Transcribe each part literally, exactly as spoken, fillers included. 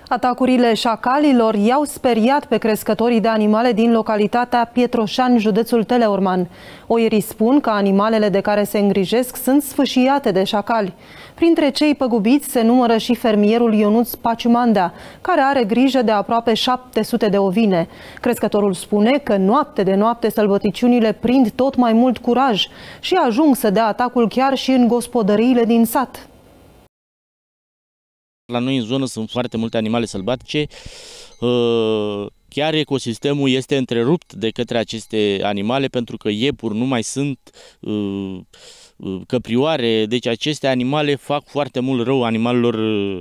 Atacurile șacalilor i-au speriat pe crescătorii de animale din localitatea Pietroșani, județul Teleorman. Oierii spun că animalele de care se îngrijesc sunt sfâșiate de șacali. Printre cei păgubiți se numără și fermierul Ionuț Paciumandea, care are grijă de aproape șapte sute de ovine. Crescătorul spune că noapte de noapte sălbăticiunile prind tot mai mult curaj și ajung să dea atacul chiar și în gospodăriile din sat. La noi în zonă sunt foarte multe animale sălbatice, chiar ecosistemul este întrerupt de către aceste animale pentru că iepuri nu mai sunt, căprioare, deci aceste animale fac foarte mult rău animalelor,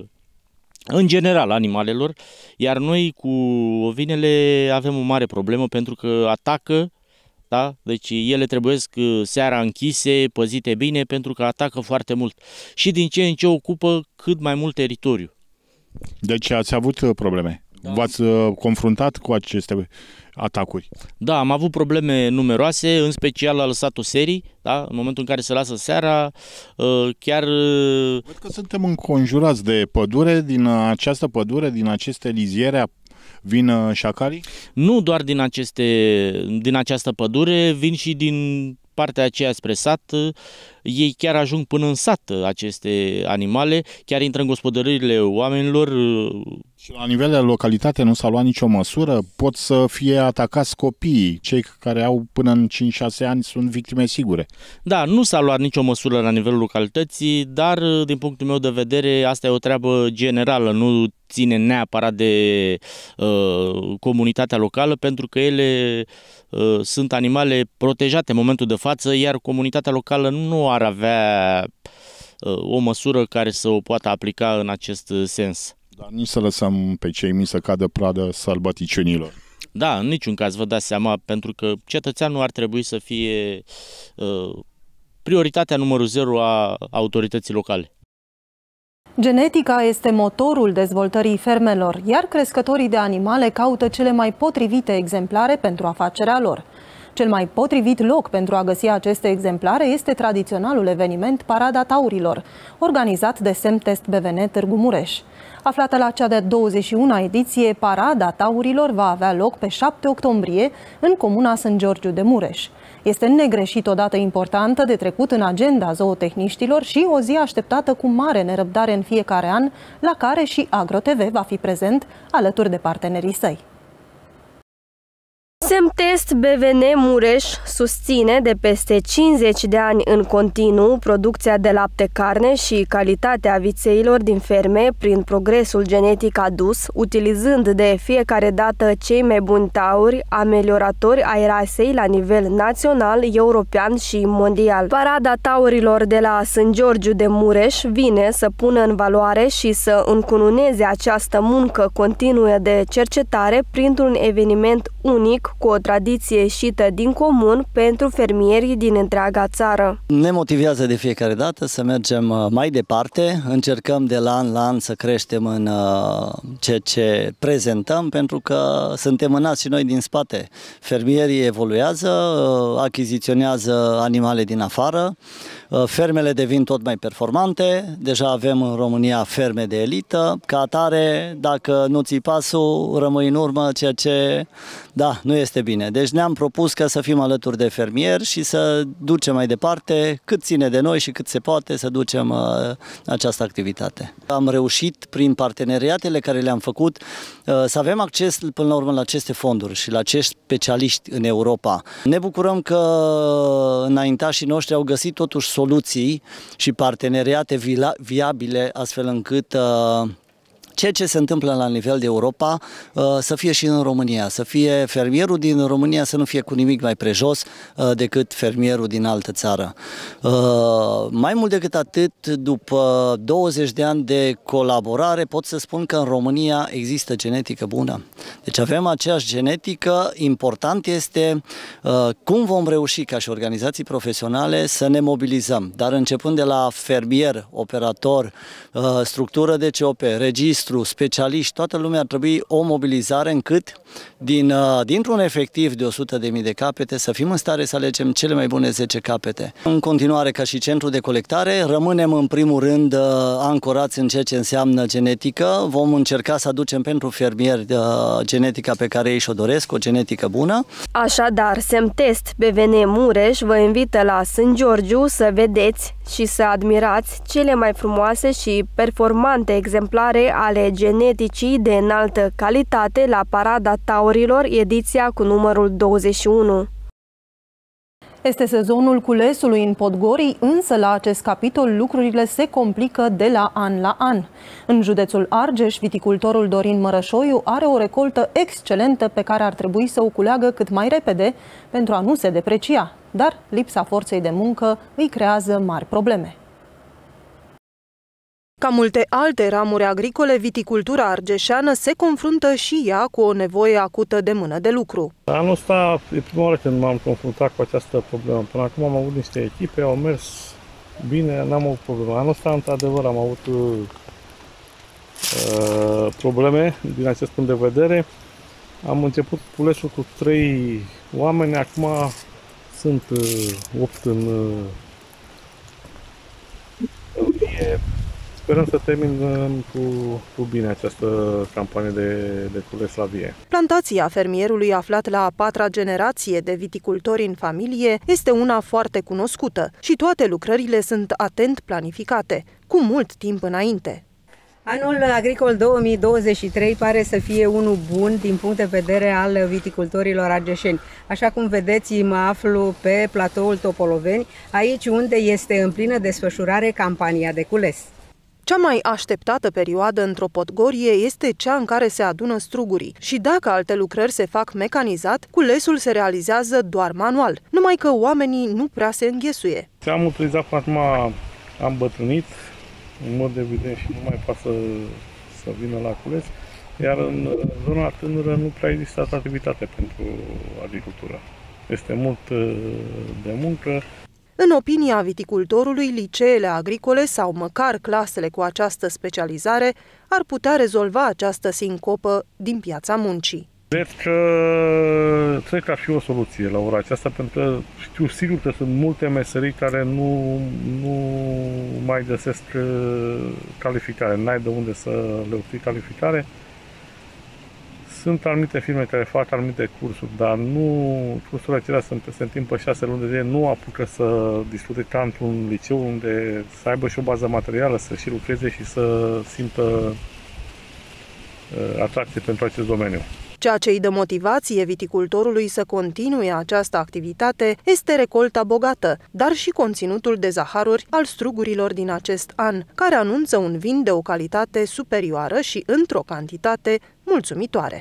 în general animalelor, iar noi cu ovinele avem o mare problemă pentru că atacă. Da? Deci ele trebuie seara închise, păzite bine, pentru că atacă foarte mult. Și din ce în ce ocupă cât mai mult teritoriu. Deci ați avut probleme? Da. V-ați confruntat cu aceste atacuri? Da, am avut probleme numeroase, în special la lăsatul serii. Da? În momentul în care se lasă seara, chiar... Văd că suntem înconjurați de pădure. Din această pădure, din aceste liziere, vin șacalii? Nu doar din, aceste, din această pădure, vin și din partea aceea spre sat. Ei chiar ajung până în sat, aceste animale, chiar intră în gospodăriile oamenilor. Și la nivel de localitate nu s-a luat nicio măsură? Pot să fie atacați copiii, cei care au până în cinci șase ani sunt victime sigure. Da, nu s-a luat nicio măsură la nivelul localității, dar din punctul meu de vedere asta e o treabă generală, nu ține neapărat de uh, comunitatea locală, pentru că ele uh, sunt animale protejate în momentul de față, iar comunitatea locală nu ar avea uh, o măsură care să o poată aplica în acest sens. Dar nici să lăsăm pe cei mici să cadă pradă sălbăticiunilor. Da, în niciun caz, vă dați seama, pentru că cetățeanul ar trebui să fie uh, prioritatea numărul zero a autorității locale. Genetica este motorul dezvoltării fermelor, iar crescătorii de animale caută cele mai potrivite exemplare pentru afacerea lor. Cel mai potrivit loc pentru a găsi aceste exemplare este tradiționalul eveniment Parada Taurilor, organizat de Semtest B V N Târgu Mureș. Aflată la cea de-a douăzeci și una ediție, Parada Taurilor va avea loc pe șapte octombrie în comuna Sânt Georgiu de Mureș. Este negreșit o dată importantă de trecut în agenda zootehniștilor și o zi așteptată cu mare nerăbdare în fiecare an, la care și AgroTV va fi prezent alături de partenerii săi. Semtest B V N Mureș susține de peste cincizeci de ani în continuu producția de lapte-carne și calitatea vițeilor din ferme prin progresul genetic adus, utilizând de fiecare dată cei mai buni tauri, amelioratori ai rasei la nivel național, european și mondial. Parada taurilor de la Sânt Georgiu de Mureș vine să pună în valoare și să încununeze această muncă continuă de cercetare printr-un eveniment unic cu o tradiție ieșită din comun pentru fermierii din întreaga țară. Ne motivează de fiecare dată să mergem mai departe, încercăm de la an la an să creștem în ceea ce prezentăm, pentru că suntem mânați și noi din spate. Fermierii evoluează, achiziționează animale din afară, fermele devin tot mai performante, deja avem în România ferme de elită, ca atare, dacă nu ții pasul, rămâi în urmă, ceea ce, da, nu este bine. Deci ne-am propus ca să fim alături de fermieri și să ducem mai departe, cât ține de noi și cât se poate, să ducem uh, această activitate. Am reușit, prin parteneriatele care le-am făcut, uh, să avem acces până la urmă la aceste fonduri și la acești specialiști în Europa. Ne bucurăm că înaintașii noștri au găsit totuși soluții și parteneriate viabile, astfel încât uh, ceea ce se întâmplă la nivel de Europa să fie și în România, să fie fermierul din România să nu fie cu nimic mai prejos decât fermierul din altă țară. Mai mult decât atât, după douăzeci de ani de colaborare, pot să spun că în România există genetică bună. Deci avem aceeași genetică, important este cum vom reuși ca și organizații profesionale să ne mobilizăm, dar începând de la fermier, operator, structură de C O P, registru, nostru, specialiști, toată lumea ar trebui o mobilizare încât din, dintr-un efectiv de o sută de mii de capete să fim în stare să alegem cele mai bune zece capete. În continuare, ca și centru de colectare, rămânem în primul rând ancorați în ceea ce înseamnă genetică. Vom încerca să aducem pentru fermieri genetica pe care ei și-o doresc, o genetică bună. Așadar, Semtest B V N Mureș vă invită la Sânt Giurgiu să vedeți și să admirați cele mai frumoase și performante exemplare ale geneticii de înaltă calitate la Parada Taurilor, ediția cu numărul douăzeci și unu. Este sezonul culesului în Podgorii, însă la acest capitol lucrurile se complică de la an la an. În județul Argeș, viticultorul Dorin Mărășoiu are o recoltă excelentă pe care ar trebui să o culeagă cât mai repede pentru a nu se deprecia, dar lipsa forței de muncă îi creează mari probleme. Ca multe alte ramuri agricole, viticultura argeșeană se confruntă și ea cu o nevoie acută de mână de lucru. Anul ăsta e prima oară când m-am confruntat cu această problemă. Până acum am avut niște echipe, au mers bine, n-am avut probleme. Anul ăsta, într-adevăr, am avut uh, probleme din acest punct de vedere. Am început culesul cu trei oameni, acum sunt uh, opt în uh, vie. Sperăm să terminăm cu, cu bine această campanie de, de cules la vie. Plantația fermierului aflat la a patra generație de viticultori în familie este una foarte cunoscută și toate lucrările sunt atent planificate, cu mult timp înainte. Anul agricol două mii douăzeci și trei pare să fie unul bun din punct de vedere al viticultorilor argeșeni. Așa cum vedeți, mă aflu pe platoul Topoloveni, aici unde este în plină desfășurare campania de cules. Cea mai așteptată perioadă într-o podgorie este cea în care se adună strugurii și dacă alte lucrări se fac mecanizat, culesul se realizează doar manual, numai că oamenii nu prea se înghesuie. Ce am utilizat până acum, am bătrânit, în mod evident, și nu mai poate să, să vină la cules, iar în zona tânără nu prea există atractivitate pentru agricultură. Este mult de muncă. În opinia viticultorului, liceele agricole sau măcar clasele cu această specializare ar putea rezolva această sincopă din piața muncii. Cred că, cred că ar fi o soluție la ora aceasta, pentru că știu sigur că sunt multe meserii care nu, nu mai găsesc calificare, n-ai de unde să le obții calificare. Sunt anumite firme care fac anumite cursuri, dar nu, cursurile acelea sunt peste în timp pe șase luni de zile, nu apucă să discute ca într-un liceu unde să aibă și o bază materială, să și lucreze și să simtă uh, atracție pentru acest domeniu. Ceea ce îi dă motivație viticultorului să continue această activitate este recolta bogată, dar și conținutul de zaharuri al strugurilor din acest an, care anunță un vin de o calitate superioară și într-o cantitate mulțumitoare.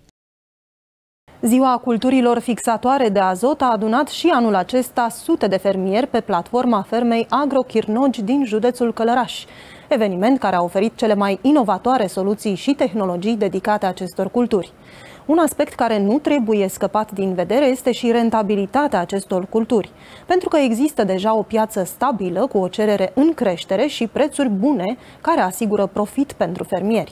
Ziua culturilor fixatoare de azot a adunat și anul acesta sute de fermieri pe platforma fermei Agro-Chirnogi din județul Călăraș, eveniment care a oferit cele mai inovatoare soluții și tehnologii dedicate acestor culturi. Un aspect care nu trebuie scăpat din vedere este și rentabilitatea acestor culturi, pentru că există deja o piață stabilă cu o cerere în creștere și prețuri bune care asigură profit pentru fermieri.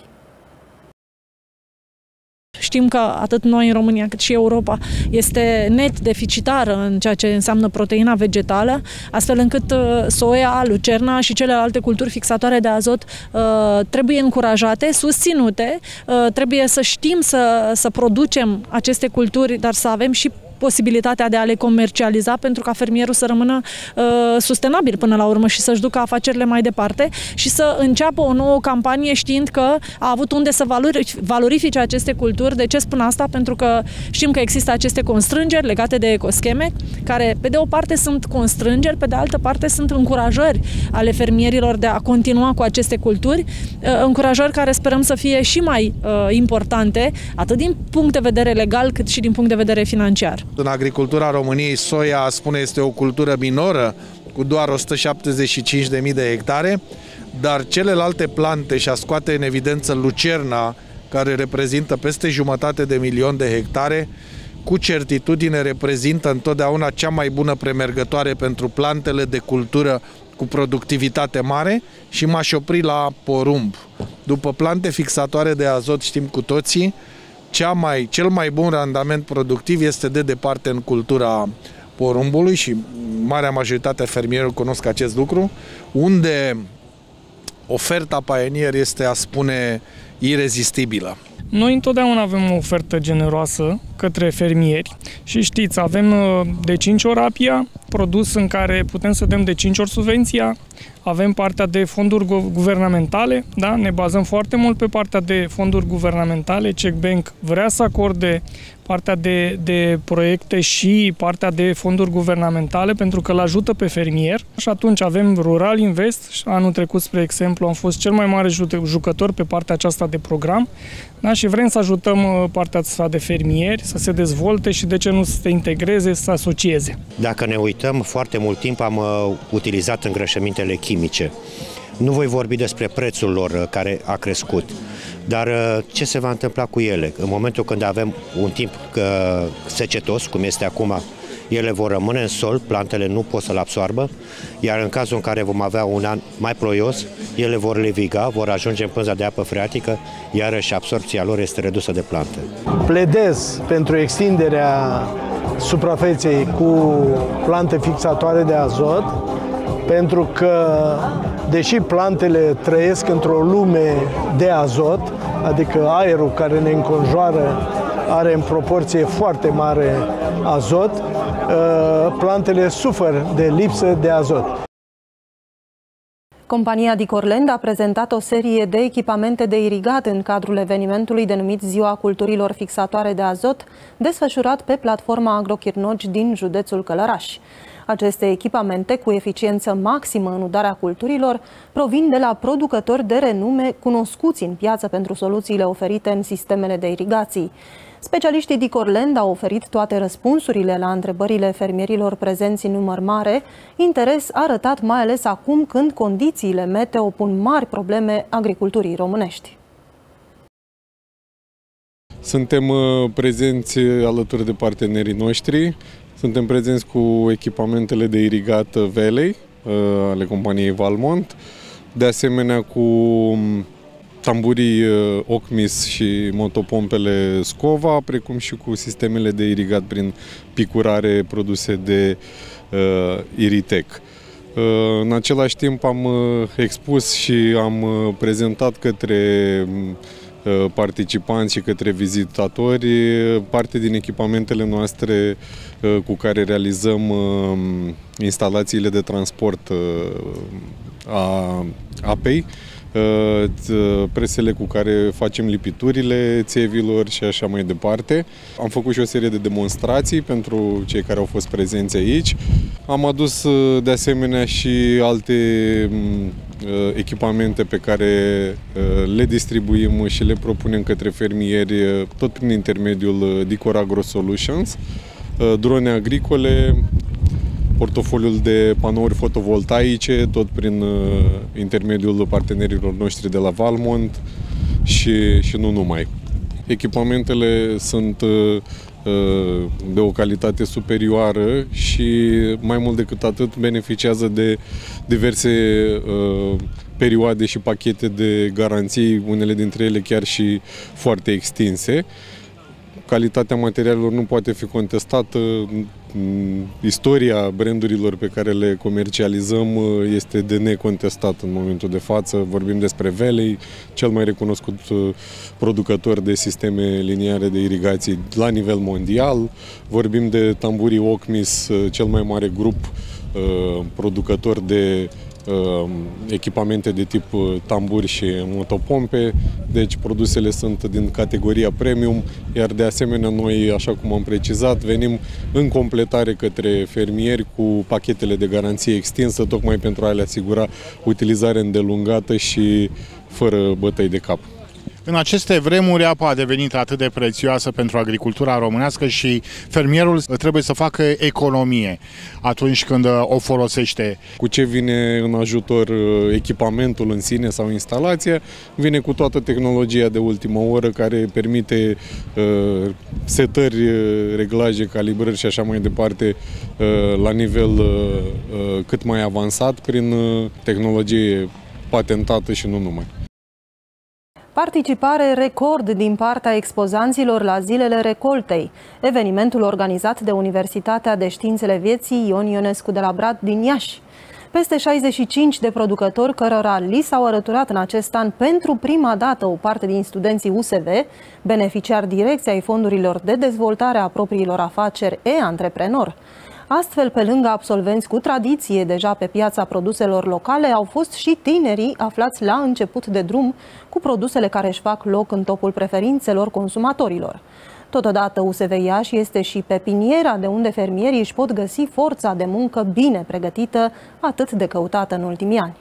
Știm că atât noi în România cât și Europa este net deficitară în ceea ce înseamnă proteina vegetală, astfel încât soia, lucerna și celelalte culturi fixatoare de azot trebuie încurajate, susținute, trebuie să știm să, să producem aceste culturi, dar să avem și posibilitatea de a le comercializa pentru ca fermierul să rămână uh, sustenabil până la urmă și să-și ducă afacerile mai departe și să înceapă o nouă campanie știind că a avut unde să valorifice aceste culturi. De ce spun asta? Pentru că știm că există aceste constrângeri legate de ecoscheme, care pe de o parte sunt constrângeri, pe de altă parte sunt încurajări ale fermierilor de a continua cu aceste culturi, uh, încurajări care sperăm să fie și mai uh, importante, atât din punct de vedere legal cât și din punct de vedere financiar. În agricultura României, soia, spune, este o cultură minoră, cu doar o sută șaptezeci și cinci de mii de hectare, dar celelalte plante, și a scoate în evidență lucerna, care reprezintă peste jumătate de milion de hectare, cu certitudine reprezintă întotdeauna cea mai bună premergătoare pentru plantele de cultură cu productivitate mare și m-aș opri la porumb. După plante fixatoare de azot, știm cu toții, cea mai, cel mai bun randament productiv este de departe în cultura porumbului și marea majoritate a fermierilor cunosc acest lucru, unde oferta Pioneer este, a spune, irezistibilă. Noi întotdeauna avem o ofertă generoasă către fermieri și știți, avem de cinci ori APIA, produs în care putem să dăm de cinci ori subvenția, avem partea de fonduri guvernamentale, da? Ne bazăm foarte mult pe partea de fonduri guvernamentale, Czech Bank vrea să acorde partea de, de proiecte și partea de fonduri guvernamentale pentru că îl ajută pe fermier și atunci avem Rural Invest, anul trecut, spre exemplu, am fost cel mai mare jucător pe partea aceasta de program, da? Și vrem să ajutăm partea asta de fermieri să se dezvolte și de ce nu să se integreze, să se asocieze. Dacă ne uităm, foarte mult timp am uh, utilizat îngrășămintele chimice. Nu voi vorbi despre prețul lor care a crescut, dar ce se va întâmpla cu ele? În momentul când avem un timp secetos, cum este acum, ele vor rămâne în sol, plantele nu pot să-l absoarbă, iar în cazul în care vom avea un an mai ploios, ele vor leviga, vor ajunge în pânza de apă freatică, iarăși absorpția lor este redusă de plante. Pledez pentru extinderea suprafeței cu plante fixatoare de azot, pentru că, deși plantele trăiesc într-o lume de azot, adică aerul care ne înconjoară are în proporție foarte mare azot, plantele suferă de lipsă de azot. Compania Dicorland a prezentat o serie de echipamente de irigat în cadrul evenimentului denumit Ziua Culturilor Fixatoare de Azot, desfășurat pe platforma Agrochirnogi din județul Călăraș. Aceste echipamente, cu eficiență maximă în udarea culturilor, provin de la producători de renume cunoscuți în piață pentru soluțiile oferite în sistemele de irigații. Specialiștii Dicorland au oferit toate răspunsurile la întrebările fermierilor prezenți în număr mare, interes arătat mai ales acum când condițiile meteo pun mari probleme agriculturii românești. Suntem prezenți alături de partenerii noștri. Suntem prezenți cu echipamentele de irigat Velei ale companiei Valmont, de asemenea cu tamburii Ocmis și motopompele Scova, precum și cu sistemele de irigat prin picurare produse de uh, Iritec. Uh, în același timp am expus și am prezentat către participanți și către vizitatori parte din echipamentele noastre cu care realizăm instalațiile de transport a apei, presele cu care facem lipiturile țevilor și așa mai departe. Am făcut și o serie de demonstrații pentru cei care au fost prezenți aici. Am adus de asemenea și alte echipamente pe care le distribuim și le propunem către fermieri tot prin intermediul Dicor Agro Solutions, drone agricole, portofoliul de panouri fotovoltaice, tot prin intermediul partenerilor noștri de la Valmont și, și nu numai. Echipamentele sunt de o calitate superioară și mai mult decât atât beneficiază de diverse perioade și pachete de garanții, unele dintre ele chiar și foarte extinse. Calitatea materialelor nu poate fi contestată. Istoria brandurilor pe care le comercializăm este de necontestat în momentul de față. Vorbim despre Velei, cel mai recunoscut producător de sisteme liniare de irigații la nivel mondial. Vorbim de tamburii Ocmis, cel mai mare grup producător de echipamente de tip tamburi și motopompe, deci produsele sunt din categoria premium, iar de asemenea noi, așa cum am precizat, venim în completare către fermieri cu pachetele de garanție extinsă, tocmai pentru a le asigura utilizare îndelungată și fără bătăi de cap. În aceste vremuri apa a devenit atât de prețioasă pentru agricultura românească și fermierul trebuie să facă economie atunci când o folosește. Cu ce vine în ajutor echipamentul în sine sau instalația? Vine cu toată tehnologia de ultimă oră care permite uh, setări, reglaje, calibrări și așa mai departe uh, la nivel uh, cât mai avansat prin uh, tehnologie patentată și nu numai. Participare record din partea expozanților la Zilele Recoltei, evenimentul organizat de Universitatea de Științele Vieții Ion Ionescu de la Brad din Iași. Peste șaizeci și cinci de producători cărora li s-au alăturat în acest an pentru prima dată o parte din studenții U S V, beneficiari direcți ai fondurilor de dezvoltare a propriilor afaceri e-antreprenor. Astfel, pe lângă absolvenți cu tradiție deja pe piața produselor locale, au fost și tinerii aflați la început de drum cu produsele care își fac loc în topul preferințelor consumatorilor. Totodată, U S V Iași este și pepiniera de unde fermierii își pot găsi forța de muncă bine pregătită, atât de căutată în ultimii ani.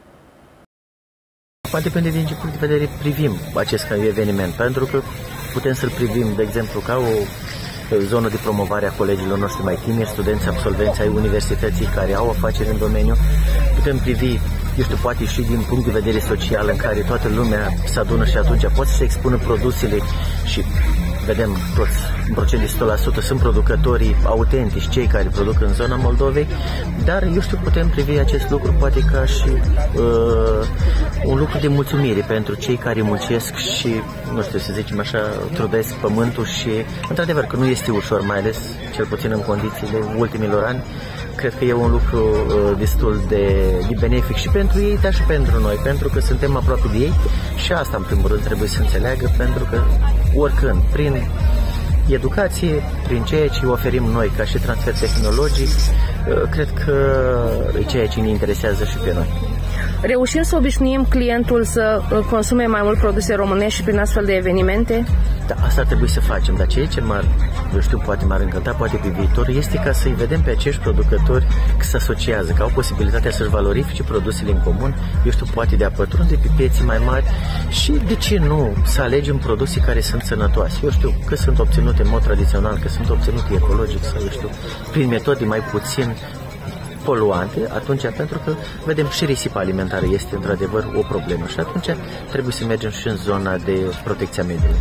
Poate depinde din ce punct de vedere privim acest eveniment, pentru că putem să-l privim, de exemplu, ca o zonă de promovare a colegilor noștri mai tineri, studenți absolvenți ai universității care au afaceri în domeniu. Putem privi, eu știu, poate și din punct de vedere social, în care toată lumea se adună și atunci poate să expună produsele și vedem toți, în procent de o sută la sută sunt producătorii autentici, cei care produc în zona Moldovei, dar eu știu, putem privi acest lucru poate ca și uh, un lucru de mulțumire pentru cei care muncesc și, nu știu, să zicem așa, trudesc pământul și, într-adevăr, că nu este ușor, mai ales, cel puțin în condițiile ultimilor ani. Cred că e un lucru uh, destul de, de benefic și pentru ei, dar și pentru noi, pentru că suntem aproape de ei și asta, în primul rând, trebuie să înțeleagă, pentru că oricând, prin educație, prin ceea ce oferim noi ca și transfer tehnologic, uh, cred că e ceea ce ne interesează și pe noi. Reușim să obișnuim clientul să consume mai mult produse românești și prin astfel de evenimente? Da, asta trebuie să facem, dar ceea ce m-ar, eu știu, poate m-ar încânta, poate pe viitor, este ca să-i vedem pe acești producători că se asociază, că au posibilitatea să-și valorifice produsele în comun, eu știu, poate de a pătrunde pe piețe mai mari și, de ce nu, să alegem produse care sunt sănătoase. Eu știu, că sunt obținute în mod tradițional, că sunt obținute ecologic sau, eu știu, prin metode mai puțin poluante, atunci, pentru că vedem și risipa alimentară este într-adevăr o problemă și atunci trebuie să mergem și în zona de protecția mediului.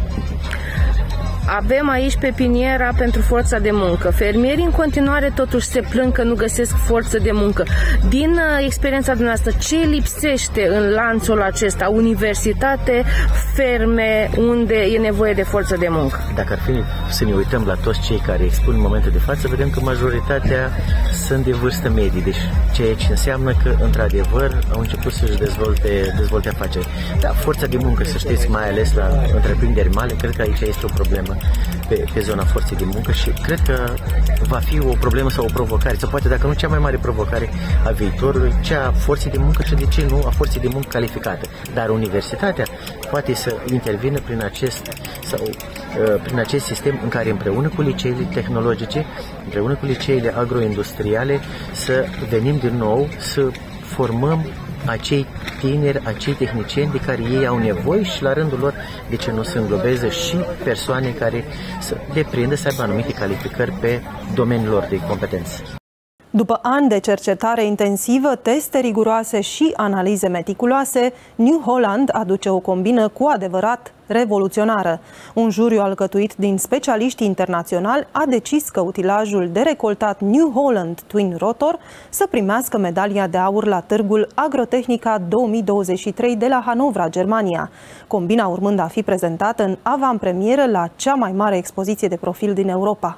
Avem aici pepiniera pentru forța de muncă. Fermierii în continuare totuși se plâng că nu găsesc forță de muncă. Din uh, experiența dumneavoastră, ce lipsește în lanțul acesta? Universitate, ferme, unde e nevoie de forță de muncă? Dacă ar fi să ne uităm la toți cei care expun în momentul de față, vedem că majoritatea sunt de vârstă medie, deci ceea ce înseamnă că, într-adevăr, au început să-și dezvolte, dezvolte afaceri. Dar forța de muncă, să știți, mai ales la întreprinderi mari, cred că aici este o problemă pe, pe zona forței de muncă și cred că va fi o problemă sau o provocare, sau poate dacă nu cea mai mare provocare a viitorului, cea a forței de muncă și de ce nu a forței de muncă calificată. Dar universitatea poate să intervină prin acest, sau, uh, prin acest sistem în care împreună cu liceele tehnologice, împreună cu liceele agroindustriale, să venim din nou să formăm acei tineri, acei tehnicieni de care ei au nevoie și la rândul lor, de ce nu se înglobeze și persoane care să deprindă, să aibă anumite calificări pe domeniul lor de competență. După ani de cercetare intensivă, teste riguroase și analize meticuloase, New Holland aduce o combină cu adevărat revoluționară. Un juriu alcătuit din specialiști internaționali a decis că utilajul de recoltat New Holland Twin Rotor să primească medalia de aur la târgul Agrotehnica două mii douăzeci și trei de la Hanovra, Germania, combina urmând a fi prezentată în avantpremieră la cea mai mare expoziție de profil din Europa.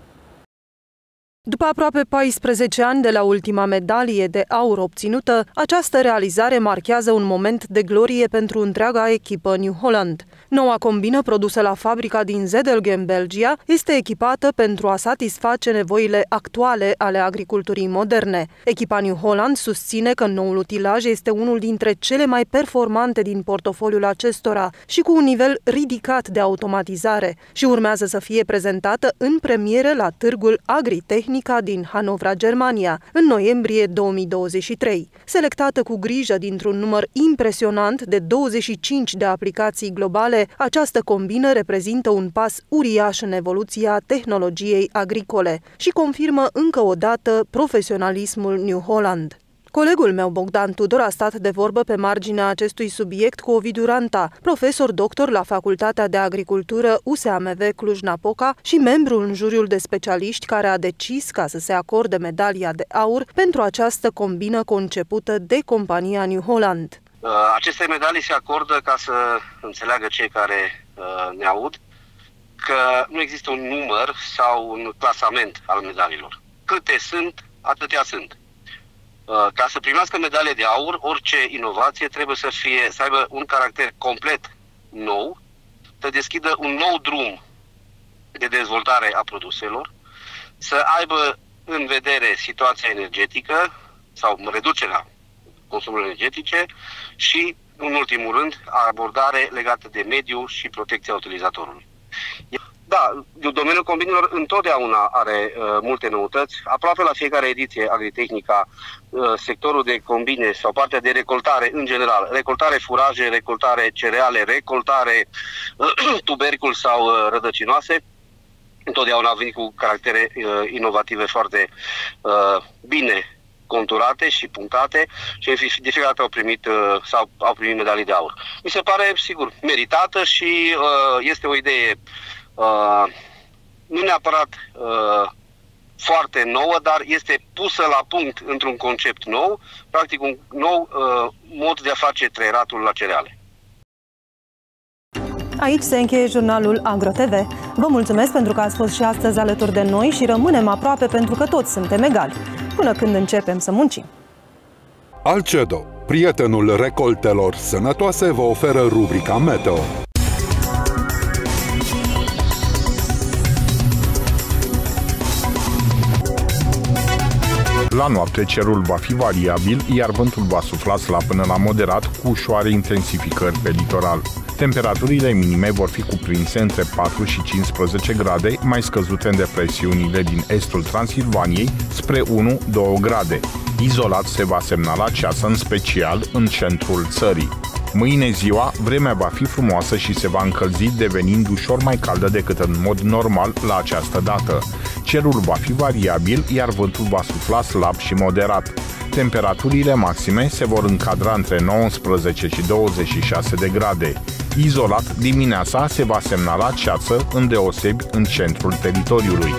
După aproape paisprezece ani de la ultima medalie de aur obținută, această realizare marchează un moment de glorie pentru întreaga echipă New Holland. Noua combină produsă la fabrica din Zedelgem, Belgia, este echipată pentru a satisface nevoile actuale ale agriculturii moderne. Echipa New Holland susține că noul utilaj este unul dintre cele mai performante din portofoliul acestora și cu un nivel ridicat de automatizare și urmează să fie prezentată în premieră la târgul Agritechnica Agritehnica din Hanovra, Germania, în noiembrie două mii douăzeci și trei. Selectată cu grijă dintr-un număr impresionant de douăzeci și cinci de aplicații globale, această combină reprezintă un pas uriaș în evoluția tehnologiei agricole și confirmă încă o dată profesionalismul New Holland. Colegul meu, Bogdan Tudor, a stat de vorbă pe marginea acestui subiect cu Ovidiu Ranta, profesor doctor la Facultatea de Agricultură U S A M V Cluj-Napoca și membru în juriul de specialiști care a decis ca să se acorde medalia de aur pentru această combină concepută de compania New Holland. Aceste medalii se acordă, ca să înțeleagă cei care ne aud, că nu există un număr sau un clasament al medaliilor. Câte sunt, atâtea sunt. Ca să primească medalie de aur, orice inovație trebuie să fie, să aibă un caracter complet nou, să deschidă un nou drum de dezvoltare a produselor, să aibă în vedere situația energetică sau reducerea consumului energetice și, în ultimul rând, abordare legată de mediu și protecția utilizatorului. Da, domeniul combinelor întotdeauna are uh, multe noutăți. Aproape la fiecare ediție Agritehnica, uh, sectorul de combine sau partea de recoltare în general, recoltare furaje, recoltare cereale, recoltare uh, tubercul sau uh, rădăcinoase, întotdeauna a venit cu caractere uh, inovative foarte uh, bine conturate și punctate și de fiecare dată au primit, uh, sau au primit medalii de aur. Mi se pare, sigur, meritată și uh, este o idee Uh, nu neapărat uh, foarte nouă, dar este pusă la punct într-un concept nou, practic un nou uh, mod de a face trăieratul la cereale. Aici se încheie jurnalul AgroTV. Vă mulțumesc pentru că ați fost și astăzi alături de noi și rămânem aproape pentru că toți suntem egali, până când începem să muncim. Alcedo, prietenul recoltelor sănătoase, vă oferă rubrica Meteo. La noapte, cerul va fi variabil, iar vântul va sufla slab până la moderat, cu ușoare intensificări pe litoral. Temperaturile minime vor fi cuprinse între patru și cincisprezece grade, mai scăzute în depresiunile din estul Transilvaniei, spre unu două grade. Izolat se va semnala ceață, în special în centrul țării. Mâine ziua, vremea va fi frumoasă și se va încălzi, devenind ușor mai caldă decât în mod normal la această dată. Cerul va fi variabil, iar vântul va sufla slab și moderat. Temperaturile maxime se vor încadra între nouăsprezece și douăzeci și șase de grade. Izolat, dimineața se va semnala ceață, îndeosebi în centrul teritoriului.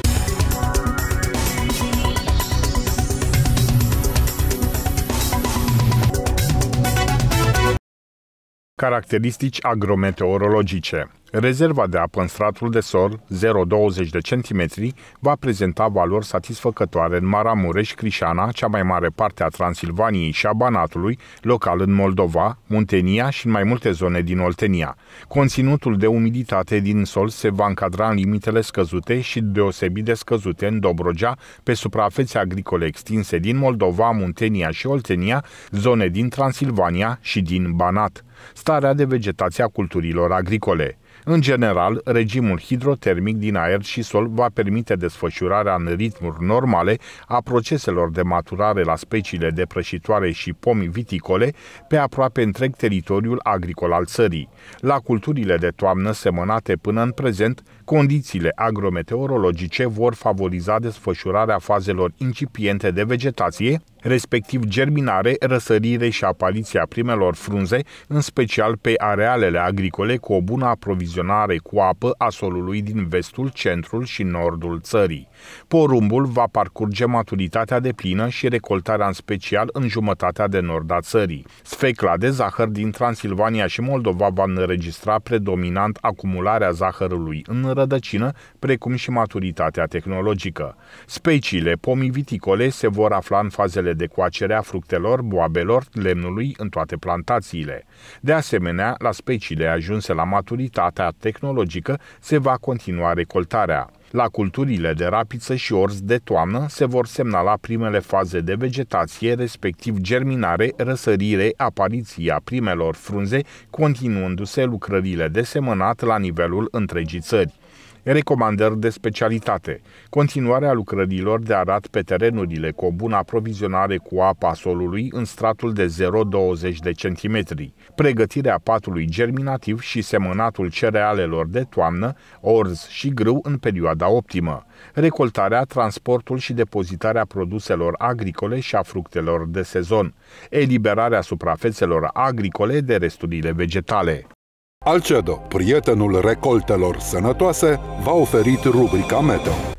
Caracteristici agrometeorologice. Rezerva de apă în stratul de sol zero virgulă douăzeci de centimetri va prezenta valori satisfăcătoare în Maramureș, Crișana, cea mai mare parte a Transilvaniei și a Banatului, local în Moldova, Muntenia și în mai multe zone din Oltenia. Conținutul de umiditate din sol se va încadra în limitele scăzute și deosebit de scăzute în Dobrogea, pe suprafețe agricole extinse din Moldova, Muntenia și Oltenia, zone din Transilvania și din Banat. Starea de vegetație a culturilor agricole. În general, regimul hidrotermic din aer și sol va permite desfășurarea în ritmuri normale a proceselor de maturare la speciile de prășitoare și pomi viticole pe aproape întreg teritoriul agricol al țării. La culturile de toamnă semănate până în prezent, condițiile agrometeorologice vor favoriza desfășurarea fazelor incipiente de vegetație, respectiv germinare, răsărire și apariția primelor frunze, în special pe arealele agricole cu o bună aprovizionare cu apă a solului din vestul, centrul și nordul țării. Porumbul va parcurge maturitatea deplină și recoltarea în special în jumătatea de nord a țării. Sfecla de zahăr din Transilvania și Moldova va înregistra predominant acumularea zahărului în rădăcină, precum și maturitatea tehnologică. Speciile pomii viticole se vor afla în fazele de coacere a fructelor, boabelor, lemnului în toate plantațiile. De asemenea, la speciile ajunse la maturitatea tehnologică se va continua recoltarea. La culturile de rapiță și orz de toamnă se vor semnala primele faze de vegetație, respectiv germinare, răsărire, apariția primelor frunze, continuându-se lucrările de semănat la nivelul întregii țări. recomandări de specialitate, continuarea lucrărilor de arat pe terenurile cu o bună aprovizionare cu apa a solului în stratul de zero virgulă douăzeci de centimetri, pregătirea patului germinativ și semănatul cerealelor de toamnă, orz și grâu în perioada optimă, recoltarea, transportul și depozitarea produselor agricole și a fructelor de sezon, eliberarea suprafețelor agricole de resturile vegetale. Alcedo, prietenul recoltelor sănătoase, v-a oferit rubrica Meteo.